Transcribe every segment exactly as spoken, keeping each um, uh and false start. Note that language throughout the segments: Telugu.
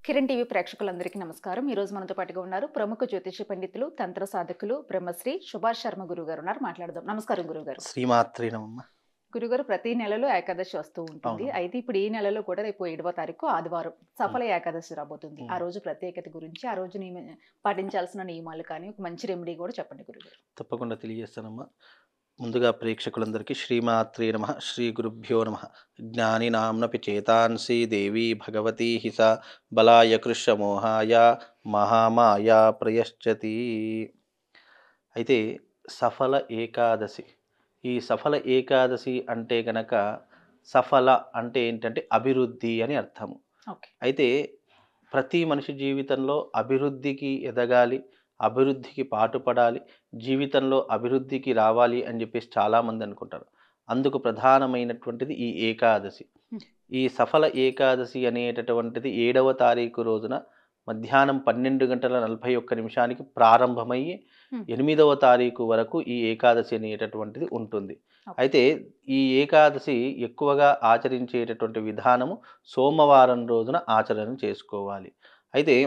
కిరణ్ టీవీ ప్రేక్షకులందరికీ నమస్కారం. ఈ రోజు మనతో పాటుగా ఉన్నారు ప్రముఖ జ్యోతిష పండితులు, తంత్ర సాధకులు బ్రహ్మశ్రీ సుభాష్ శర్మ గురువు గారు ఉన్నారు. మాట్లాడదాం. నమస్కారం గురువుగారు. శ్రీమాత్రే నమః. గురుగారు, ప్రతి నెలలో ఏకాదశి వస్తూ ఉంటుంది. అవునమ్మా. అయితే ఇప్పుడు ఈ నెలలో కూడా రేపు ఏడవ తారీఖు ఆదివారం హ్మ్. సఫల ఏకాదశి రాబోతుంది. ఆ హ్మ్. రోజు ప్రత్యేకత గురించి, ఆ రోజు నియమ పాటించాల్సిన నియమాలు కానీ, ఒక మంచి రెమెడీ కూడా చెప్పండి గురుగారు. తప్పకుండా తెలియజేస్తానమ్మా. ముందుగా ప్రేక్షకులందరికీ శ్రీమాత్రే నమః, శ్రీ గురుభ్యో నమః. జ్ఞానినాంనపి చేతాంసి దేవీ భగవతి హి సా బలాయ కృష్ణమోహాయ మహామాయా ప్రయశ్చతి. అయితే సఫల ఏకాదశి, ఈ సఫల ఏకాదశి అంటే గనక సఫల అంటే ఏంటంటే అభివృద్ధి అని అర్థము. ఓకే. అయితే ప్రతి మనిషి జీవితంలో అభివృద్ధికి ఎదగాలి, అభివృద్ధికి పాటుపడాలి, జీవితంలో అభివృద్ధికి రావాలి అని చెప్పేసి చాలామంది అనుకుంటారు. అందుకు ప్రధానమైనటువంటిది ఈ ఏకాదశి. హ్మ్. ఈ సఫల ఏకాదశి అనేటటువంటిది ఏడవ తారీఖు రోజున మధ్యాహ్నం పన్నెండు గంటల నలభై ఒక్క నిమిషానికి ప్రారంభమయ్యి హ్మ్. ఎనిమిదవ తారీఖు వరకు ఈ ఏకాదశి అనేటటువంటిది ఉంటుంది. ఓకే. అయితే ఈ ఏకాదశి ఎక్కువగా ఆచరించేటటువంటి విధానము సోమవారం రోజున ఆచరణ చేసుకోవాలి. అయితే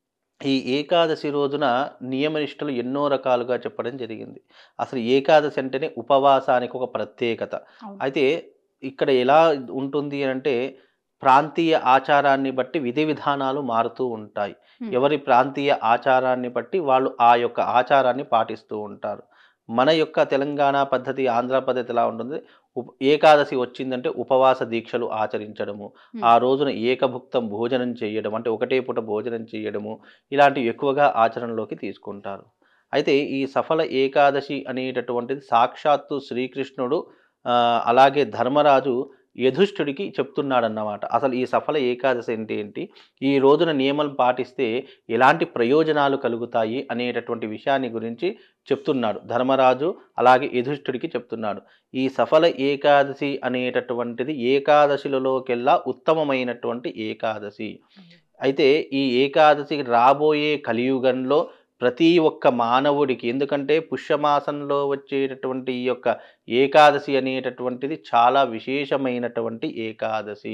ఈ ఏకాదశి రోజున నియమనిష్టలు ఎన్నో రకాలుగా చెప్పడం జరిగింది. అసలు ఏకాదశి అంటేనే ఉపవాసానికి ఒక ప్రత్యేకత. అవును. అయితే ఇక్కడ ఎలా ఉంటుంది అంటే ప్రాంతీయ ఆచారాన్ని బట్టి విధి విధానాలు మారుతూ ఉంటాయి. హ్మ్. ఎవరి ప్రాంతీయ ఆచారాన్ని బట్టి వాళ్ళు ఆ యొక్క ఆచారాన్ని పాటిస్తూ ఉంటారు. మన యొక్క తెలంగాణ పద్ధతి, ఆంధ్ర పద్ధతి ఎలా ఉంటుంది? ఉప ఏకాదశి వచ్చిందంటే ఉపవాస దీక్షలు ఆచరించడము, హ్మ్. ఆ రోజున ఏకభుక్తం భోజనం చేయడం, అంటే ఒకటే పూట భోజనం చేయడము, ఇలాంటివి ఎక్కువగా ఆచరణలోకి తీసుకుంటారు. అయితే ఈ సఫల ఏకాదశి అనేటటువంటిది సాక్షాత్తు శ్రీకృష్ణుడు ఆహ్, అలాగే ధర్మరాజు యధుష్ఠుడికి చెప్తున్నాడన్నమాట. అసలు ఈ సఫల ఏకాదశి అంటే ఏంటి? ఈ రోజున నియమాలు పాటిస్తే ఎలాంటి ప్రయోజనాలు కలుగుతాయి అనేటటువంటి విషయాన్ని గురించి చెప్తున్నాడు. ధర్మరాజు అలాగే యధుష్ఠుడికి చెప్తున్నాడు. ఈ సఫల ఏకాదశి అనేటటువంటిది ఏకాదశులలోకెల్లా ఉత్తమమైనటువంటి ఏకాదశి. అయితే ఈ ఏకాదశికి రాబోయే కలియుగంలో ప్రతి ఒక్క మానవుడికి, ఎందుకంటే పుష్యమాసంలో వచ్చేటటువంటి ఈ యొక్క ఏకాదశి అనేటటువంటిది చాలా విశేషమైనటువంటి ఏకాదశి.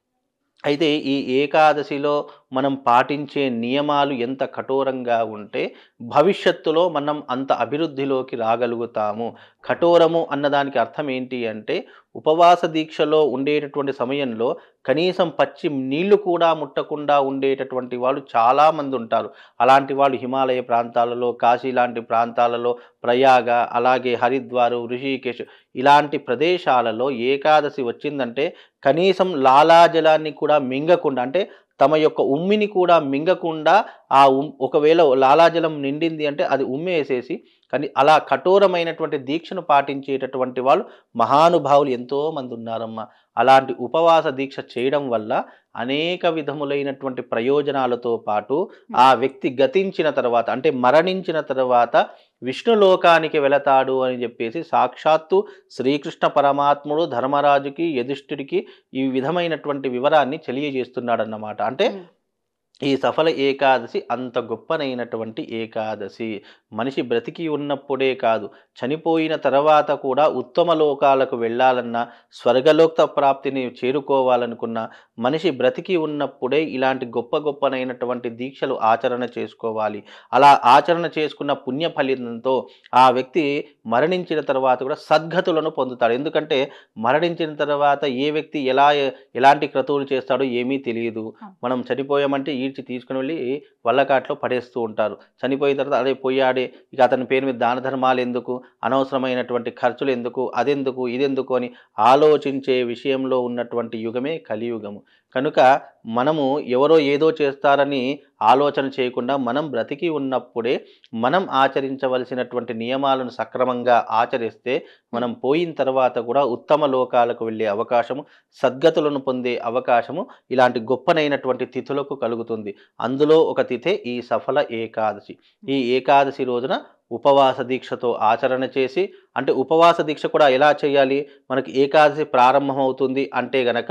అయితే ఈ ఏకాదశిలో మనం పాటించే నియమాలు ఎంత కఠోరంగా ఉంటే భవిష్యత్తులో మనం అంత అభివృద్ధిలోకి రాగలుగుతాము. కఠోరము అన్నదానికి అర్థం ఏంటి అంటే ఉపవాస దీక్షలో ఉండేటటువంటి సమయంలో కనీసం పచ్చి నీళ్లు కూడా ముట్టకుండా ఉండేటటువంటి వాళ్ళు చాలామంది ఉంటారు. అలాంటి వాళ్ళు హిమాలయ ప్రాంతాలలో, కాశీ లాంటి ప్రాంతాలలో, ప్రయాగ, అలాగే హరిద్వారు, ఋషికేశ్ ఇలాంటి ప్రదేశాలలో ఏకాదశి వచ్చిందంటే కనీసం లాలాజలాన్ని కూడా మింగకుండా, అంటే తమ యొక్క ఉమ్మిని కూడా మింగకుండా, ఆ ఉమ్ ఒకవేళ లాలాజలం నిండింది అంటే అది ఉమ్మేసేసి, కానీ అలా కఠోరమైనటువంటి దీక్షను పాటించేటటువంటి వాళ్ళు మహానుభావులు ఎంతోమంది ఉన్నారమ్మా. అలాంటి ఉపవాస దీక్ష చేయడం వల్ల అనేక విధములైనటువంటి ప్రయోజనాలతో పాటు ఆ వ్యక్తి గతించిన తర్వాత, అంటే మరణించిన తర్వాత విష్ణులోకానికి వెళతాడు అని చెప్పేసి సాక్షాత్తు శ్రీకృష్ణ పరమాత్ముడు ధర్మరాజుకి, యధిష్ఠుడికి ఈ విధమైనటువంటి వివరాన్ని తెలియజేస్తున్నాడన్నమాట. అంటే హ్మ్. ఈ సఫల ఏకాదశి అంత గొప్పనైనటువంటి ఏకాదశి. మనిషి బ్రతికి ఉన్నప్పుడే కాదు, చనిపోయిన తర్వాత కూడా ఉత్తమ లోకాలకు వెళ్ళాలన్నా, స్వర్గలోక ప్రాప్తిని చేరుకోవాలనుకున్న మనిషి బ్రతికి ఉన్నప్పుడే ఇలాంటి గొప్ప గొప్పనైనటువంటి దీక్షలు ఆచరణ చేసుకోవాలి. అలా ఆచరణ చేసుకున్న పుణ్య ఫలితంతో ఆ వ్యక్తి మరణించిన తర్వాత కూడా సద్గతులను పొందుతాడు. ఎందుకంటే మరణించిన తర్వాత ఏ వ్యక్తి ఎలా ఎలాంటి క్రతువులు చేస్తాడో ఏమీ తెలియదు. మనం చనిపోయామంటే ఈడ్చి తీసుకుని వెళ్ళి వల్లకాట్లో పడేస్తూ ఉంటారు. చనిపోయిన తర్వాత అదే పోయాడే, ఇక అతని పేరు మీద దాన ధర్మాలు ఎందుకు, అనవసరమైనటువంటి ఖర్చులు ఎందుకు, అదెందుకు ఇదెందుకు అని ఆలోచించే విషయంలో ఉన్నటువంటి యుగమే కలియుగము. కనుక మనము ఎవరో ఏదో చేస్తారని ఆలోచన చేయకుండా మనం బ్రతికి ఉన్నప్పుడే మనం ఆచరించవలసినటువంటి నియమాలను సక్రమంగా ఆచరిస్తే మనం పోయిన తర్వాత కూడా ఉత్తమ లోకాలకు వెళ్ళే అవకాశము, సద్గతులను పొందే అవకాశము ఇలాంటి గొప్పనైనటువంటి తిథులకు కలుగుతుంది. అందులో ఒక తిథే ఈ సఫల ఏకాదశి. ఈ ఏకాదశి రోజున ఉపవాస దీక్షతో ఆచరణ చేసి, అంటే ఉపవాస దీక్ష కూడా ఎలా చేయాలి? మనకి ఏకాదశి ప్రారంభమవుతుంది అంటే గనక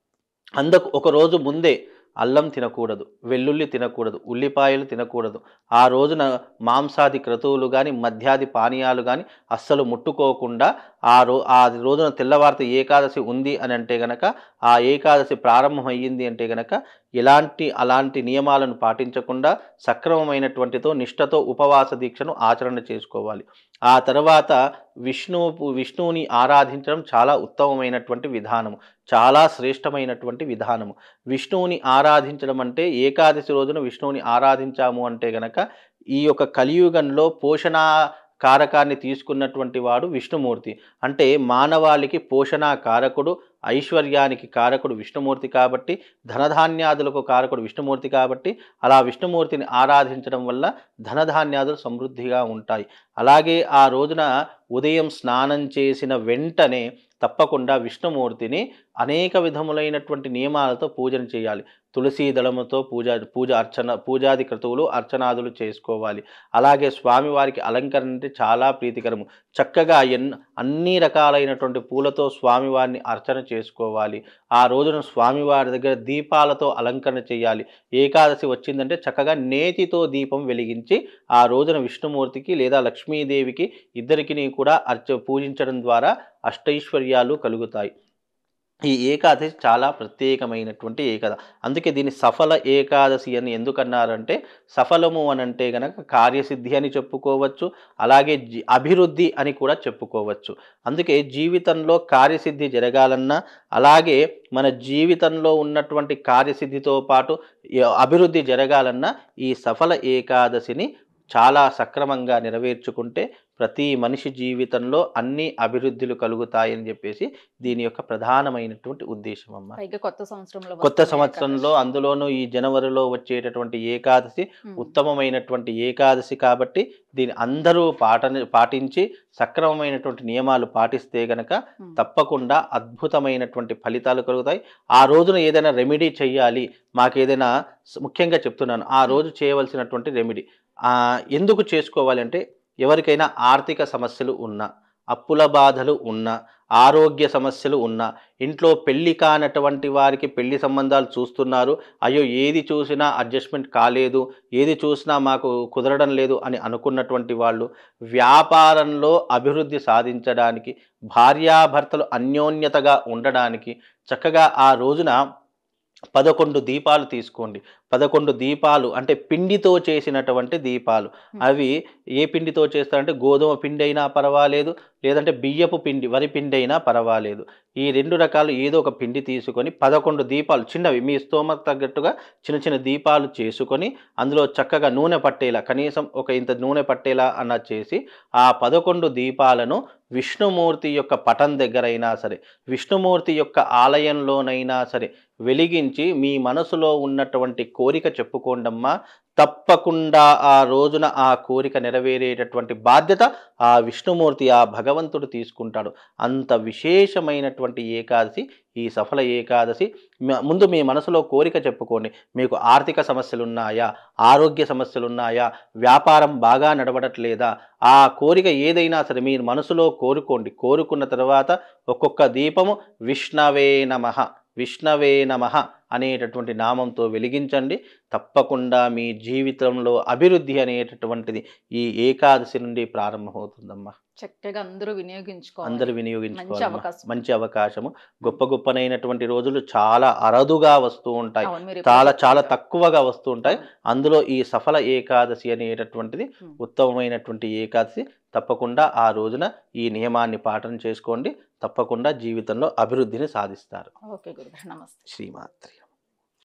అందుకు ఒక రోజు ముందే అల్లం తినకూడదు, వెల్లుల్లి తినకూడదు, ఉల్లిపాయలు తినకూడదు. ఆ రోజున మాంసాది క్రతువులు గాని, మద్యాది పానీయాలు గాని అస్సలు ముట్టుకోకుండా ఆ రో ఆ రోజున తెల్లవారితే ఏకాదశి ఉంది అని అంటే గనక ఆ ఏకాదశి ప్రారంభం అయ్యింది అంటే గనక ఎలాంటి అలాంటి నియమాలను పాటించకుండా సక్రమమైనటువంటితో నిష్ఠతో ఉపవాస దీక్షను ఆచరణ చేసుకోవాలి. ఆ తర్వాత విష్ణువు విష్ణువుని ఆరాధించడం చాలా ఉత్తమమైనటువంటి విధానము. చాలా శ్రేష్టమైనటువంటి విధానము. విష్ణువుని ఆరాధించడం అంటే ఏకాదశి రోజున విష్ణువుని ఆరాధించాము అంటే గనక ఈ యొక్క కలియుగంలో పోషణ కారకాన్ని తీసుకున్నటువంటి వాడు విష్ణుమూర్తి. అంటే మానవాళికి పోషణ కారకుడు, ఐశ్వర్యానికి కారకుడు విష్ణుమూర్తి కాబట్టి, ధనధాన్యాదులకు కారకుడు విష్ణుమూర్తి కాబట్టి, అలా విష్ణుమూర్తిని ఆరాధించడం వల్ల ధనధాన్యాదులు సమృద్ధిగా ఉంటాయి. అలాగే ఆ రోజున ఉదయం స్నానం చేసిన వెంటనే తప్పకుండా విష్ణుమూర్తిని అనేక విధములైనటువంటి నియమాలతో పూజను చేయాలి. తులసీ దళముతో పూజ పూజ అర్చన పూజాది క్రతువులు అర్చనాదులు చేసుకోవాలి. అలాగే స్వామివారికి అలంకరణ అంటే చాలా ప్రీతికరము. చక్కగా ఎన్ అన్ని రకాలైనటువంటి పూలతో స్వామివారిని అర్చన చేసుకోవాలి. ఆ రోజున స్వామివారి దగ్గర దీపాలతో అలంకరణ చేయాలి. ఏకాదశి వచ్చిందంటే చక్కగా నేతితో దీపం వెలిగించి ఆ రోజున విష్ణుమూర్తికి లేదా లక్ష్మీదేవికి ఇద్దరికిని కూడా అర్చ పూజించడం ద్వారా అష్టైశ్వర్యాలు కలుగుతాయి. ఈ ఏకాదశి చాలా ప్రత్యేకమైనటువంటి ఏకాదశి. అందుకే దీన్ని సఫల ఏకాదశి అని ఎందుకన్నారంటే సఫలము అని అంటే గనక కార్యసిద్ధి అని చెప్పుకోవచ్చు. అలాగే జీ అభివృద్ధి అని కూడా చెప్పుకోవచ్చు. అందుకే జీవితంలో కార్యసిద్ధి జరగాలన్నా అలాగే మన జీవితంలో ఉన్నటువంటి కార్యసిద్ధితో పాటు అభివృద్ధి జరగాలన్నా ఈ సఫల ఏకాదశిని చాలా సక్రమంగా నెరవేర్చుకుంటే ప్రతి మనిషి జీవితంలో అన్ని అభివృద్ధులు కలుగుతాయని చెప్పేసి దీని యొక్క ప్రధానమైనటువంటి ఉద్దేశం అమ్మ. పైగా కొత్త సంవత్సరంలో కొత్త వస్తున్న సంవత్సరంలో ఏకాదశి. అందులోనూ ఈ జనవరిలో వచ్చేటటువంటి ఏకాదశి ఉమ్. ఉత్తమమైనటువంటి ఏకాదశి కాబట్టి దీన్ని అందరూ పాట పాటించి సక్రమమైనటువంటి నియమాలు పాటిస్తే గనక ఉమ్. తప్పకుండా అద్భుతమైనటువంటి ఫలితాలు కలుగుతాయి. ఆ రోజున ఏదైనా రెమెడీ చెయ్యాలి, మాకేదైనా ముఖ్యంగా చెప్తున్నాను ఆ రోజు చేయవలసినటువంటి రెమెడీ ఎందుకు చేసుకోవాలి అంటే ఎవరికైనా ఆర్థిక సమస్యలు ఉన్నా, అప్పుల బాధలు ఉన్నా, ఆరోగ్య సమస్యలు ఉన్నా, ఇంట్లో పెళ్లి కానటువంటి వారికి పెళ్లి సంబంధాలు చూస్తున్నారు, అయ్యో ఏది చూసినా అడ్జస్ట్మెంట్ కాలేదు, ఏది చూసినా మాకు కుదరడం లేదు అని అనుకున్నటువంటి వాళ్ళు, వ్యాపారంలో అభివృద్ధి సాధించడానికి, భార్యాభర్తలు అన్యోన్యతగా ఉండడానికి చక్కగా ఆ రోజున పదకొండు దీపాలు తీసుకోండి. పదకొండు దీపాలు అంటే పిండితో చేసినటువంటి దీపాలు. అవి ఏ పిండితో చేస్తారంటే గోధుమ పిండి అయినా పర్వాలేదు, లేదంటే బియ్యపు పిండి వరి పిండి అయినా పర్వాలేదు. ఈ రెండు రకాలు ఏదో ఒక పిండి తీసుకొని పదకొండు దీపాలు చిన్నవి మీ స్తోమకు తగ్గట్టుగా చిన్న చిన్న దీపాలు చేసుకొని అందులో చక్కగా నూనె పట్టేలా కనీసం ఒక ఇంత నూనె పట్టేలా అన్న చేసి ఆ పదకొండు దీపాలను విష్ణుమూర్తి యొక్క పటం దగ్గరైనా సరే, విష్ణుమూర్తి యొక్క ఆలయంలోనైనా సరే వెలిగించి మీ మనసులో ఉన్నటువంటి కోరిక చెప్పుకోండమ్మా. తప్పకుండా ఆ రోజున ఆ కోరిక నెరవేరేటటువంటి బాధ్యత ఆ విష్ణుమూర్తి ఆ భగవంతుడు తీసుకుంటాడు. అంత విశేషమైనటువంటి ఏకాదశి ఈ సఫల ఏకాదశి. ముందు మీ మనసులో కోరిక చెప్పుకోండి. మీకు ఆర్థిక సమస్యలు ఉన్నాయా, ఆరోగ్య సమస్యలు ఉన్నాయా, వ్యాపారం బాగా నడవడట్లేదా, ఆ కోరిక ఏదైనా సరే మీరు మనసులో కోరుకోండి. కోరుకున్న తర్వాత ఒక్కొక్క దీపము విష్ణవే నమః విష్ణవే నమః అనేటటువంటి నామంతో వెలిగించండి. తప్పకుండా మీ జీవితంలో అభివృద్ధి అనేటటువంటిది ఈ ఏకాదశి నుండి ప్రారంభమవుతుందమ్మా. చక్కగా అందరూ వినియోగించుకోవాలి. అందరూ మంచి వినియోగించుకోవాలి. అవకాశం. మంచి అవకాశము. గొప్ప గొప్పనైనటువంటి రోజులు చాలా అరుదుగా వస్తూ ఉంటాయి, అవును, మీరు ఇప్పుడు చాలా చాలా చెప్పినట్టు. తక్కువగా వస్తూ ఉంటాయి. అవును. అందులో ఈ సఫల ఏకాదశి అనేటటువంటిది ఉమ్. ఉత్తమమైనటువంటి ఏకాదశి. తప్పకుండా ఆ రోజున ఈ నియమాన్ని పాలన చేసుకోండి. తప్పకుండా జీవితంలో అభివృద్ధిని సాధిస్తారు. ఓకే గురుగారు, నమస్తే. శ్రీమాత్రి.